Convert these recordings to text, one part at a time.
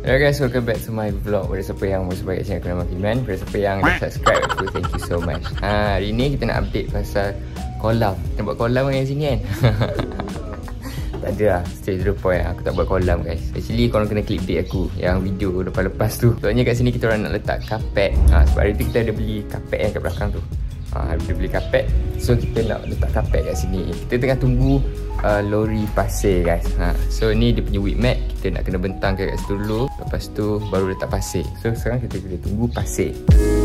Hello guys, welcome back to my vlog. Pada siapa yang mau subscribe channel Kenal Makiman, pada siapa yang dah subscribe aku, thank you so much. Hari ni kita nak update pasal kolam. Kita buat kolam kan sini kan. Tak ada lah, straight to the point. Aku tak buat kolam guys. Actually korang kena clickbait aku yang video lepas-lepas tu. Soalnya kat sini kita orang nak letak kapet. Sebab hari tu kita ada beli kapet yang kat belakang tu. Ada beli kapet. So kita nak letak kapet kat sini. Kita tengah tunggu lori pasir guys. So ni dia punya whip mat. Kita nak kena bentang kat situ dulu. Lepas tu baru letak pasir. So sekarang kita kena tunggu pasir.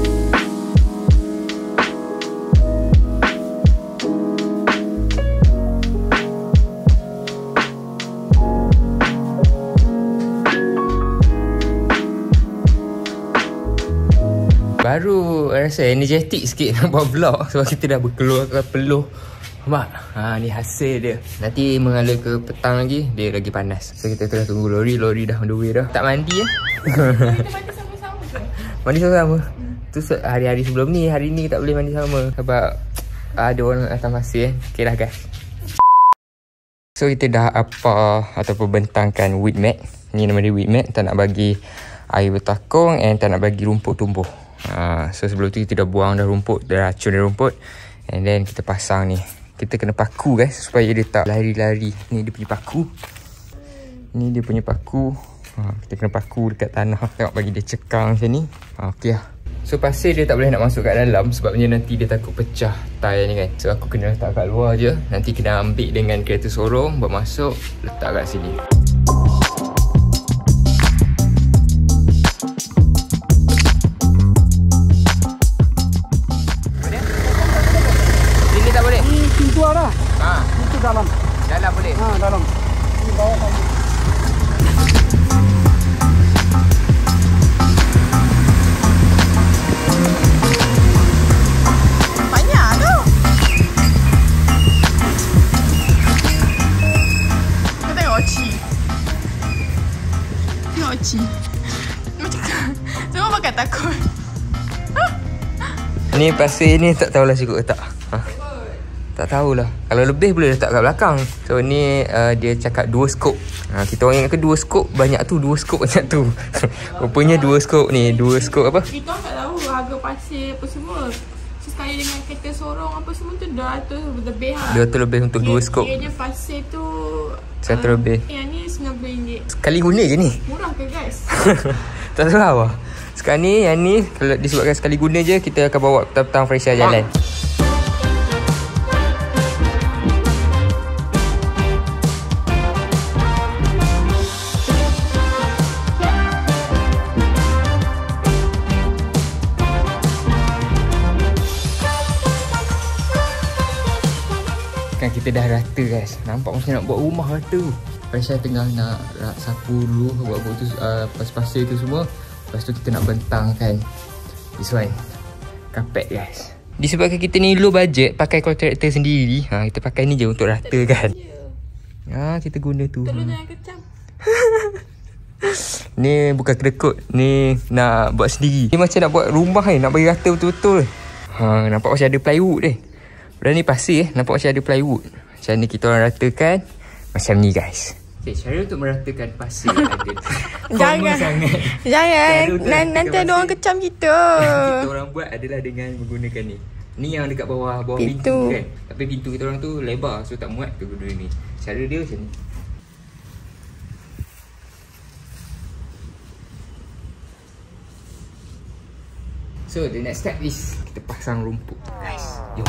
Baru rasa energetik sikit nak buat vlog. Sebab kita dah berkeluarkan peluh. Nampak? Ni hasil dia. Nanti mengalir ke petang lagi, dia lagi panas. So kita tengah tunggu lori. Lori dah on the way dah. Tak mandi ya? Kita mandi sama-sama ke? Mandi sama-sama? Tu hari-hari sebelum ni. Hari ni tak boleh mandi sama. Sebab ada orang atas pasir. Okay lah guys. So kita dah ataupun bentangkan weed mat. Ni nama dia weed mat. Tak nak bagi air bertakung and tak nak bagi rumput tumbuh. So sebelum tu kita dah buang dah rumput, dah racun dah rumput. And then kita pasang ni. Kita kena paku guys supaya dia tak lari-lari. Ni dia punya paku. Ni dia punya paku. Kita kena paku dekat tanah. Tengok bagi dia cekang macam ni. Okey lah. So pasir dia tak boleh nak masuk kat dalam sebabnya nanti dia takut pecah tile ni kan. So aku kena letak kat luar je. Nanti kena ambil dengan kereta sorong, buat masuk, letak kat sini. Pintu ada. Pintu dalam. Dalam boleh? Dalam. Ini bawah tadi. Banyak tu. Kau tengok Oci. Tengok Oci. Macam semua pakai takut. Ni pasir ni tak tahulah cukup ke tak. Tak tahulah. Kalau lebih boleh letak kat belakang. So ni dia cakap 2 skop. Kita orang ingat ke 2 skop banyak tu, 2 skop banyak tu. Rupanya 2 skop ni, 2 skop apa? Kita orang tak tahu harga pasir apa semua. So, sekali dengan kereta sorong apa semua tu 200 lebih lah. 200 lebih untuk 2 skop. Dia je pasir tu 100 lebih. Yang ni RM90. Sekali guna je ni. Murah ke guys? Tak tahu lah. Sekarang ni yang ni kalau disebabkan sekali guna je, kita akan bawa petang-petang Fresha jalan. Kan kita dah rata guys. Nampak macam nak buat rumah rata. Fresha tengah nak sapu dulu, buat tu pasir tu semua. Lepas tu kita nak bentangkan this one, kapet guys. Disebabkan kita ni low budget, pakai kontraktor sendiri, kita pakai ni je untuk ratakan. Kita guna tu. Telur jangan kecam. Ni bukan kedekut, ni nak buat sendiri. Ni macam nak buat rumah ni, nak bagi rata betul-betul. Nampak macam ada plywood ni. Padahal ni pasir, nampak macam ada plywood. Macam ni kita orang ratakan. Macam ni guys. Okay, cara untuk meratakan pasir ada. Jangan. Nanti ada orang kecam kita. Kita orang buat adalah dengan menggunakan ni. Ni yang dekat bawah pintu kan. Tapi pintu kita orang tu lebar, so tak muat kita guna ni. Cara dia macam ni. So the next step is kita pasang rumput guys. Jom.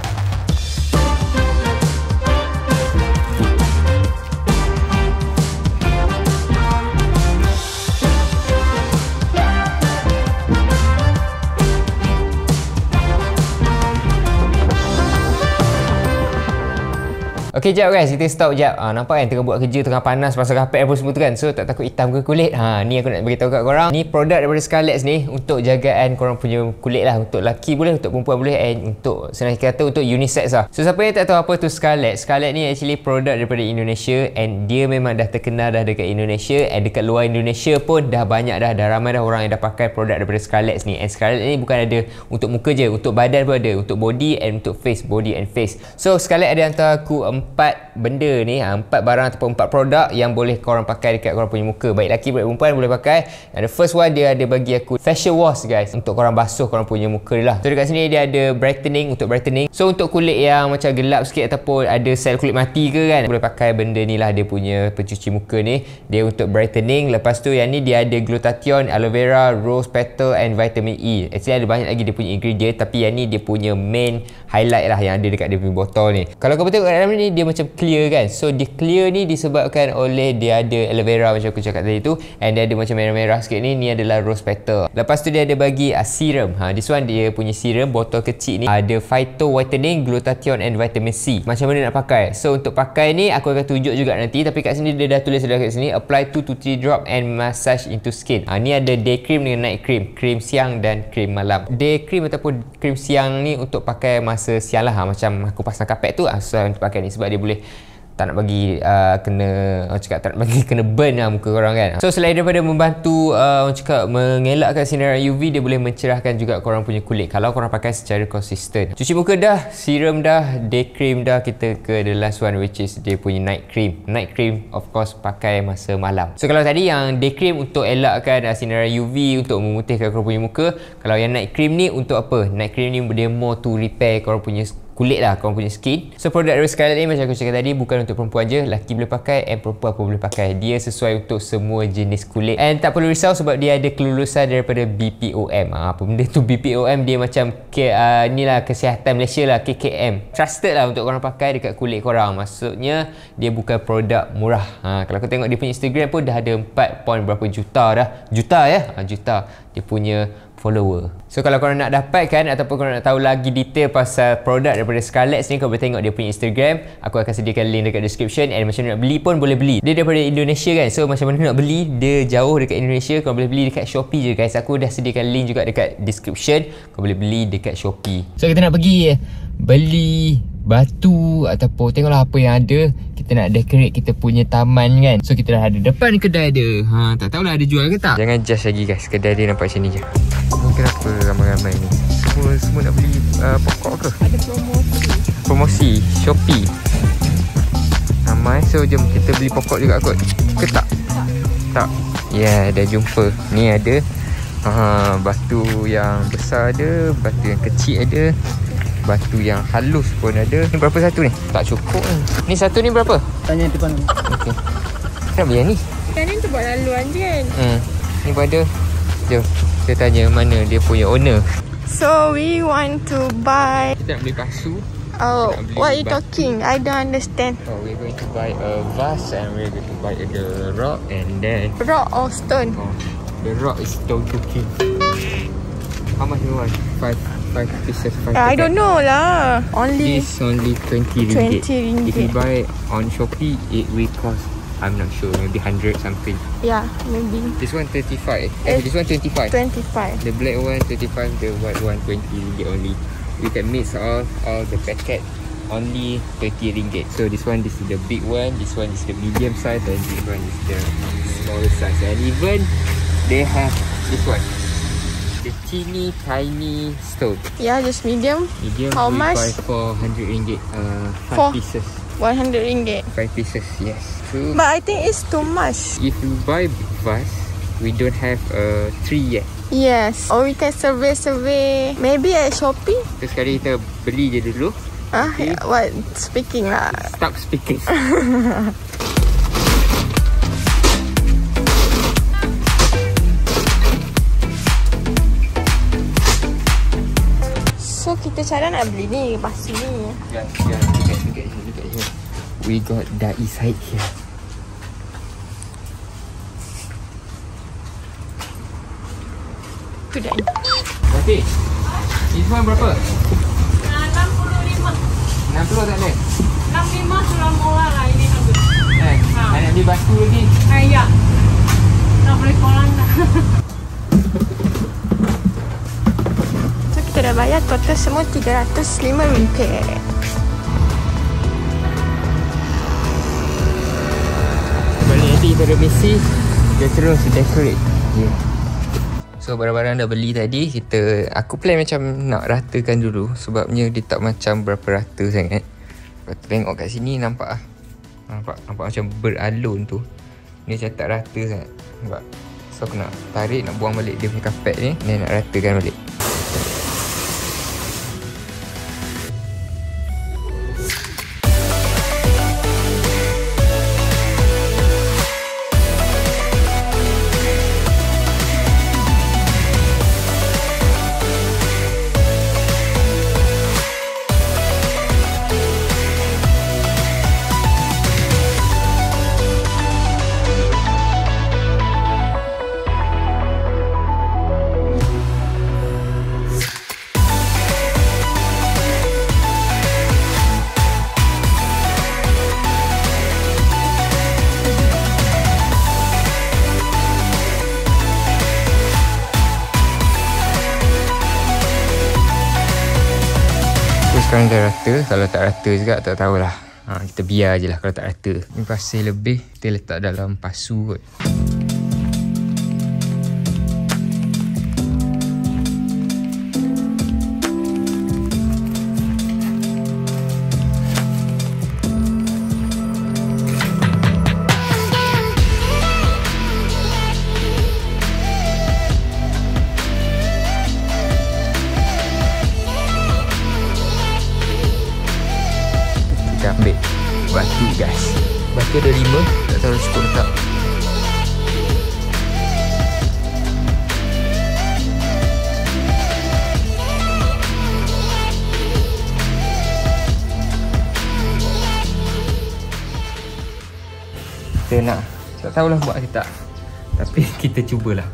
Okay jap guys, kita stop jap. Nampak kan tengah buat kerja, tengah panas pasal kapet apa semua tu kan. So tak takut hitam ke kulit. Ni aku nak beritahu kat korang. Ni produk daripada Scarlett ni untuk jagaan korang punya kulit lah. Untuk lelaki boleh, untuk perempuan boleh, and untuk senang kata untuk unisex lah. So siapa yang tak tahu apa tu Scarlett, Scarlett ni actually produk daripada Indonesia, and dia memang dah terkenal dah dekat Indonesia, and dekat luar Indonesia pun dah banyak dah ramai dah orang yang dah pakai produk daripada Scarlett ni. And Scarlett ni bukan ada untuk muka je, untuk badan pun ada, untuk body and untuk face, body and face. So Scarlett ada hantar aku 4 benda ni, 4 barang ataupun 4 produk yang boleh korang pakai dekat korang punya muka. Baik lelaki baik perempuan boleh pakai. The first one, dia ada bagi aku facial wash guys, untuk korang basuh korang punya muka lah. So dekat sini dia ada brightening, untuk brightening. So untuk kulit yang macam gelap sikit ataupun ada sel kulit mati ke kan, boleh pakai benda ni lah, dia punya pencuci muka ni. Dia untuk brightening. Lepas tu yang ni dia ada glutathione, aloe vera, rose petal and vitamin E. Actually ada banyak lagi dia punya ingredient, tapi yang ni dia punya main highlight lah yang ada dekat dia punya botol ni. Kalau kau tengok kat dalam ni, dia macam clear kan. So dia clear ni disebabkan oleh dia ada aloe vera macam aku cakap tadi tu, and dia ada macam merah-merah sikit ni. Ni adalah rose petal. Lepas tu dia ada bagi serum. This one dia punya serum botol kecil ni, ada phyto whitening, glutathione and vitamin C. Macam mana nak pakai? So untuk pakai ni aku akan tunjuk juga nanti, tapi kat sini dia dah tulis dekat sini, apply 2 to 3 drop and massage into skin. Ni ada day cream dengan night cream, cream siang dan cream malam. Day cream ataupun cream siang ni untuk pakai masa siang lah, macam aku pasang kapet tu, so untuk pakai ni sebab dia boleh tak nak bagi tak nak bagi kena burn lah muka korang kan. So selain daripada membantu orang cakap mengelakkan sinaran UV, dia boleh mencerahkan juga korang punya kulit kalau korang pakai secara konsisten. Cuci muka dah, serum dah, day cream dah, kita ke the last one which is dia punya night cream. Night cream of course pakai masa malam. So kalau tadi yang day cream untuk elakkan sinaran UV, untuk memutihkan korang punya muka, kalau yang night cream ni untuk apa? Night cream ni dia more to repair korang punya kulit lah, korang punya skin. So produk dari Scarlett ni macam aku cakap tadi, bukan untuk perempuan je, lelaki boleh pakai and perempuan pun boleh pakai. Dia sesuai untuk semua jenis kulit, and tak perlu risau sebab dia ada kelulusan daripada BPOM. Apa benda tu BPOM? Dia macam ni lah Kesihatan Malaysia lah, KKM. Trusted lah untuk korang pakai dekat kulit korang. Maksudnya dia bukan produk murah. Kalau kau tengok dia punya Instagram pun dah ada 4 point berapa juta dah. Juta dia punya follower. So kalau korang nak dapatkan ataupun korang nak tahu lagi detail pasal produk daripada Scarlett ni, kau boleh tengok dia punya Instagram. Aku akan sediakan link dekat description, and macam nak beli pun boleh beli. Dia daripada Indonesia kan, so macam mana nak beli, dia jauh dekat Indonesia, kau boleh beli dekat Shopee je guys. Aku dah sediakan link juga dekat description, kau boleh beli dekat Shopee. So kita nak pergi beli batu ataupun tengoklah apa yang ada. Kita nak decorate kita punya taman kan. So kita dah ada depan kedai dia. Tak tahulah ada jual ke tak. Jangan judge lagi guys, kedai dia nampak macam ni je. Ni kenapa ramai-ramai ni? Semua nak beli pokok ke? Ada Promosi Shopee. Ramai. So jom kita beli pokok juga kot. Ke tak? Tak. Ya, dah jumpa. Ni ada batu yang besar ada, batu yang kecil ada, batu yang halus pun ada. Ni berapa satu ni? Tak cukup ni. Ni satu ni berapa? Tanya depan ni. Okey. Kenapa yang ni? Kan ni tu buat laluan je kan. Ni pun ada. Jom kita tanya mana dia punya owner. So we want to buy. Kita nak beli pasu. Oh, what are you talking? I don't understand. Oh, we're going to buy a vase and we're going to buy the rock, and then Rock or stone? the rock is stone cooking. How much you want? 5 pieces, 5 I don't know lah. This only 20 ringgit. 20 ringgit. If you buy on Shopee, it will cost, I'm not sure, maybe 100 something. Yeah, maybe. This one 35. This one 25. 25. The black one 35, the white one 20 ringgit only. You can mix all the packet, only 30 ringgit. So this one, this is the big one, this one is the medium size, and this one is the smaller size. And even they have this one, the teeny tiny stone. Yeah, just medium. Medium. How much? Buy for 100 ringgit. 5 For pieces. 100 ringgit. 5 pieces, yes. So But I think it's too much. if you buy vase, we don't have a tree yet. Yes. Or we can survey. Maybe at Shopee. So sekarang kita beli je dulu. Okay. What? Speaking lah. Stop speaking. So kita cara nak beli ni pasu ni. Yeah, look at here. We got Dai side here. Tu dah. Okay. This one berapa? 65. 60 tak ada? 65 sudah murah lah ini harga. Nak beli batu lagi. Ya. Tak boleh kolang dah. So kita dah bayar total semua 305 ringgit. Balik nanti kita ada misi, kita terus decorate. Yeah. So barang-barang dah beli tadi, aku plan macam nak ratakan dulu sebabnya dia tak macam berapa rata sangat. Kalau tengok kat sini nampak lah. Nampak macam beralun tu. Ni macam tak rata sangat. Nampak? So aku nak tarik, nak buang balik dia punya kapet ni. Ni nak ratakan balik. Sekarang dah rata. Kalau tak rata juga tak tahulah. Kita biar je lah kalau tak rata. Ni pasir lebih, kita letak dalam pasu kot. Kita ambil batu guys. Batu ada 5. Tak tahu cukup tak. Kita nak, tak tahulah buat ke tak. Tapi kita cubalah.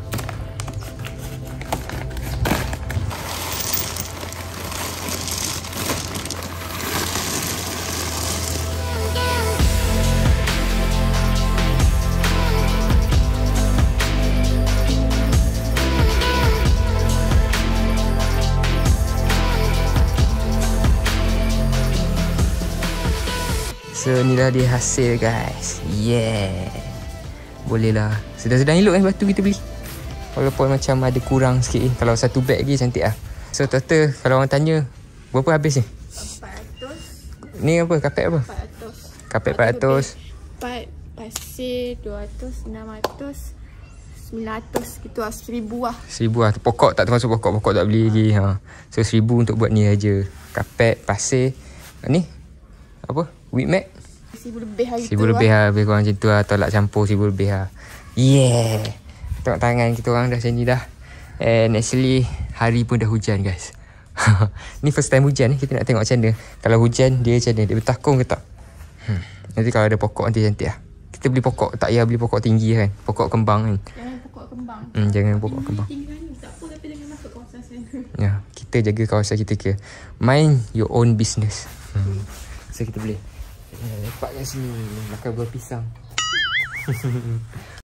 So inilah dia hasil guys. Yeah. Boleh lah. Sedang-sedang elok kan batu kita beli. Walaupun macam ada kurang sikit ni. Kalau satu beg lagi cantik lah. So total kalau orang tanya berapa habis ni? 400. Ni apa? Kapet apa? 400. Kapet 400. Pasir 200, 600, 900 gitu lah. 1000 lah. 1000 lah. Pokok tak termasuk pokok. Pokok tak beli lagi. So 1000 untuk buat ni aja. Kapet, pasir. Ni apa? Wheat mat? 1000 lebih hari 1000 lebih lah. Lebih kurang macam tu lah. Tolak campur 1000 lebih lah. Yeah. Tengok tangan kita orang dah macam ni dah. And actually hari pun dah hujan guys. Ni first time hujan. Kita nak tengok macam mana. Kalau hujan dia macam mana. Dia bertakung ke tak? Nanti kalau ada pokok nanti cantik lah. Kita beli pokok. Tak payah beli pokok tinggi kan. Pokok kembang kan. Jangan pokok kembang. Jangan pokok kembang. Tak apa tapi jangan masuk kawasan sana. Ya, kita jaga kawasan kita ke. Mind your own business. So kita boleh lepak kat sini. Makan buah pisang.